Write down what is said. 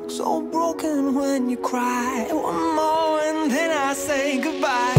So broken when you cry. One more and then I say goodbye.